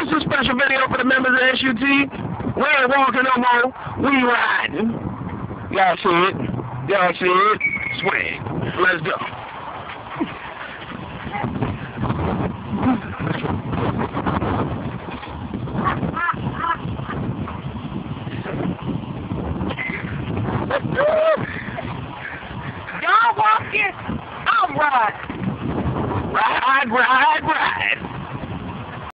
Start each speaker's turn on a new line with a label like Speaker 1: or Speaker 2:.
Speaker 1: this is a special video for the members of SUT. We ain't walking no more. We riding. Y'all see it? Y'all see it? Swag. Let's go.